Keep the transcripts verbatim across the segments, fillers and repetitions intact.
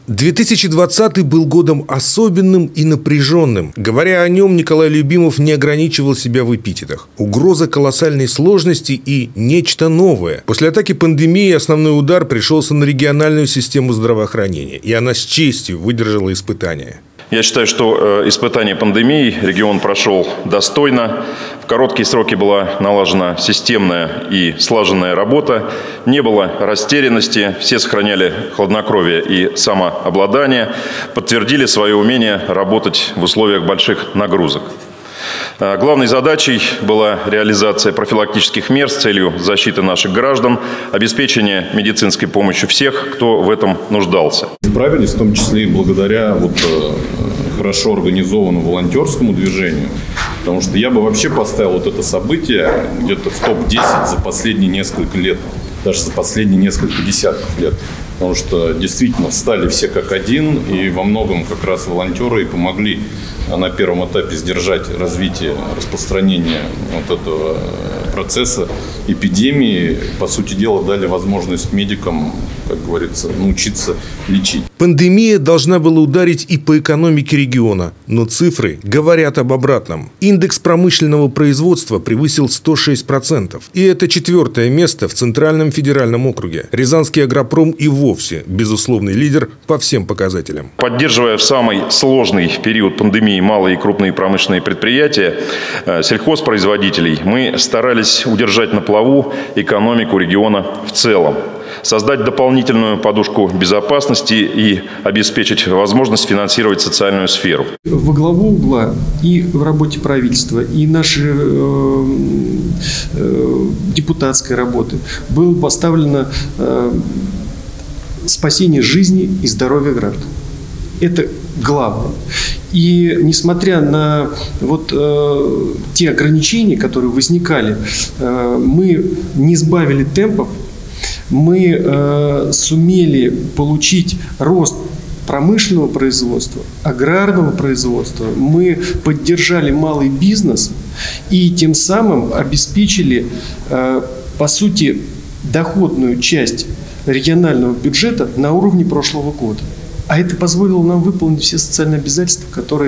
две тысячи двадцатый был годом особенным и напряженным. Говоря о нем, Николай Любимов не ограничивал себя в эпитетах. Угроза колоссальной сложности и нечто новое. После атаки пандемии основной удар пришелся на региональную систему здравоохранения, и она с честью выдержала испытания. Я считаю, что испытание пандемии регион прошел достойно. В короткие сроки была налажена системная и слаженная работа. Не было растерянности, все сохраняли хладнокровие и самообладание, подтвердили свое умение работать в условиях больших нагрузок. Главной задачей была реализация профилактических мер с целью защиты наших граждан, обеспечения медицинской помощью всех, кто в этом нуждался. Справились в том числе и благодаря вот, хорошо организованному волонтерскому движению, потому что я бы вообще поставил вот это событие где-то в топ десять за последние несколько лет, даже за последние несколько десятков лет. Потому что действительно встали все как один, и во многом как раз волонтеры и помогли на первом этапе сдержать развитие, распространение вот этого процесса эпидемии. По сути дела, дали возможность медикам, как говорится, научиться лечить. Пандемия должна была ударить и по экономике региона, но цифры говорят об обратном. Индекс промышленного производства превысил сто шесть процентов. И это четвертое место в Центральном федеральном округе. Рязанский агропром и вовсе безусловный лидер по всем показателям. Поддерживая в самый сложный период пандемии малые и крупные промышленные предприятия, сельхозпроизводителей, мы старались удержать на плаву экономику региона в целом, создать дополнительную подушку безопасности и обеспечить возможность финансировать социальную сферу. Во главу угла и в работе правительства, и нашей э, э, депутатской работы было поставлено э, спасение жизни и здоровья граждан. Это главное. И несмотря на вот, э, те ограничения, которые возникали, э, мы не сбавили темпов, мы э, сумели получить рост промышленного производства, аграрного производства. Мы поддержали малый бизнес и тем самым обеспечили, э, по сути, доходную часть регионального бюджета на уровне прошлого года. А это позволило нам выполнить все социальные обязательства, которые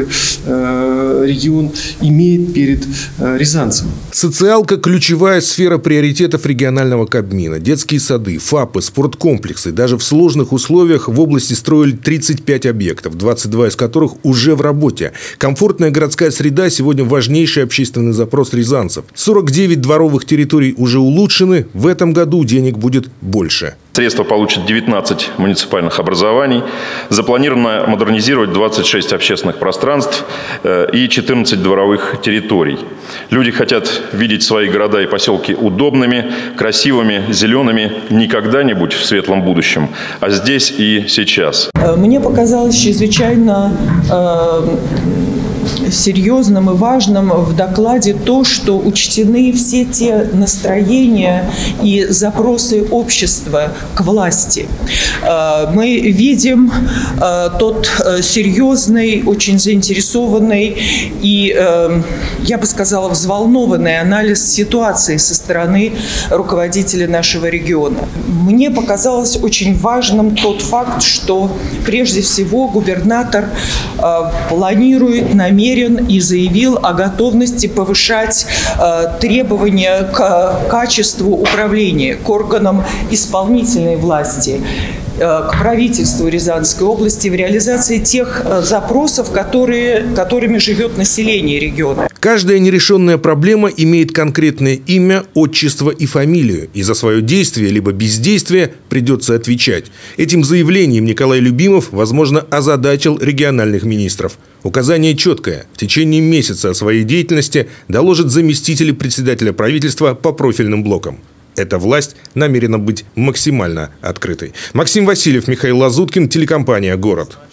э, регион имеет перед э, рязанцами. Социалка – ключевая сфера приоритетов регионального Кабмина. Детские сады, ФАПы, спорткомплексы. Даже в сложных условиях в области строили тридцать пять объектов, двадцать два из которых уже в работе. Комфортная городская среда сегодня важнейший общественный запрос рязанцев. сорок девять дворовых территорий уже улучшены. В этом году денег будет больше. Средства получат девятнадцать муниципальных образований. Запланировано модернизировать двадцать шесть общественных пространств и четырнадцать дворовых территорий. Люди хотят видеть свои города и поселки удобными, красивыми, зелеными не когда-нибудь в светлом будущем, а здесь и сейчас. Мне показалось чрезвычайно э, серьезным и важным в докладе то, что учтены все те настроения и запросы общества к власти. Мы видим тот серьезный, очень заинтересованный и, я бы сказала, взволнованный анализ ситуации со стороны руководителей нашего региона. Мне показалось очень важным тот факт, что прежде всего губернатор планирует, намерен и заявил о готовности повышать требования к качеству управления, к органам исполнительной власти, к правительству Рязанской области в реализации тех запросов, которые, которыми живет население региона. Каждая нерешенная проблема имеет конкретное имя, отчество и фамилию. И за свое действие либо бездействие придется отвечать. Этим заявлением Николай Любимов, возможно, озадачил региональных министров. Указание четкое. В течение месяца о своей деятельности доложат заместители председателя правительства по профильным блокам. Эта власть намерена быть максимально открытой. Максим Васильев, Михаил Лазуткин, телекомпания «Город».